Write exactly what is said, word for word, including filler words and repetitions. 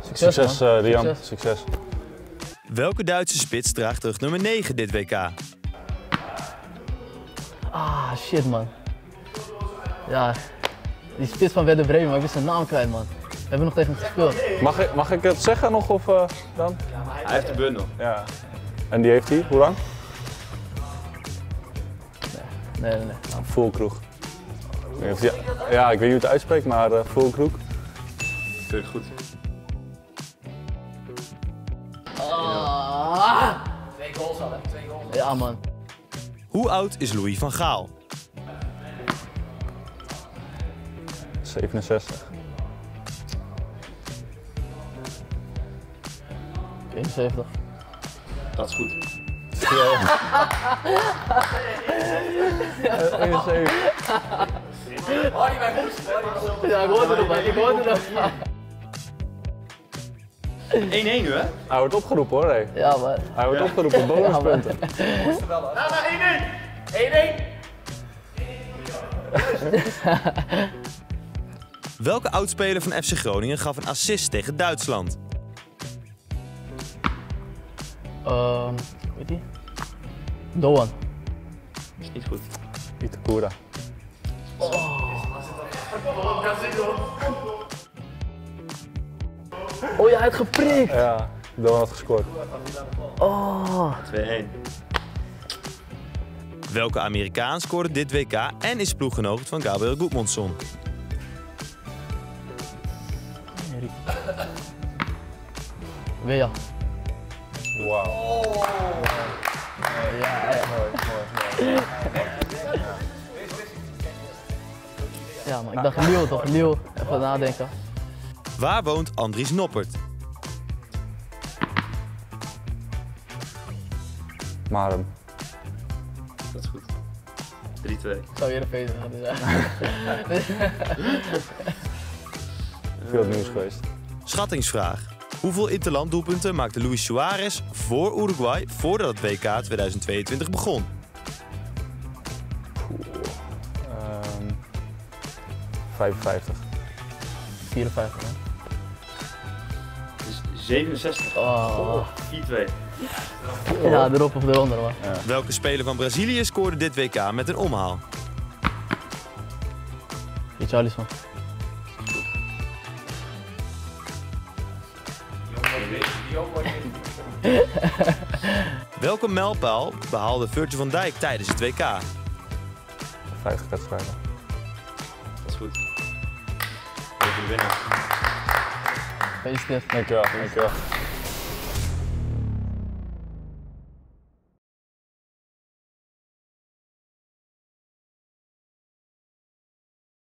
Succes, Succes uh, Rian. Succes. Succes. Welke Duitse spits draagt terug nummer negen dit W K? Ah, shit man. Ja, die spits van Werder Bremen, maar ik ben zijn naam kwijt man. We hebben nog tegen hem gespeeld. Mag ik, mag ik het zeggen nog of uh, dan? Hij heeft de bundel. Ja. En die heeft hij, hoe lang? Nee, nee, nee. Nou, Füllkrug. Ja, ja, ik weet niet hoe het uitspreekt, maar uh, Füllkrug. Vind ik goed. Ah. Twee goals al, hè? Twee goals. Ja man. Hoe oud is Louis van Gaal? zevenenzestig. eenenzeventig. Dat is goed. eenenzeventig. Ja, ik hoorde nog, ik hoorde nog. één-één nu, hè? Hij wordt opgeroepen hoor. Hey. Ja man. Hij wordt opgeroepen, bonuspunten. Welke oudspeler van F C Groningen gaf een assist tegen Duitsland? Ehm, weet je? Doan. Is niet goed. Itakura. Oh ja, hij had geprikt. Ja, Doan had gescoord. Oh. twee-één. Welke Amerikaan scoorde dit W K en is ploeggenoot van Gabriel Gudmundsson? Wea. Wauw. Ja, ja. Mooi, mooi, mooi. Ja, maar ik dacht Liel toch? Liel. Even nadenken. Waar woont Andries Noppert? Marum. Dat is goed. drie-twee. Ik zou hier een feest gaan doen. Veel nieuws geweest. Schattingsvraag. Hoeveel interlanddoelpunten maakte Luis Suarez voor Uruguay voordat het W K tweeduizend tweeëntwintig begon? Um, vijfenvijftig. vierenvijftig. Hè? Dus zevenenzestig. Oh. vier-twee. Ja, erop of eronder man. Ja. Welke speler van Brazilië scoorde dit W K met een omhaal? Richarlison. Welke mijlpaal behaalde Virgil van Dijk tijdens het W K? vijftig wedstrijden. Dat is goed. Even de winnaar. Gefeliciteerd. Dankjewel, dankjewel.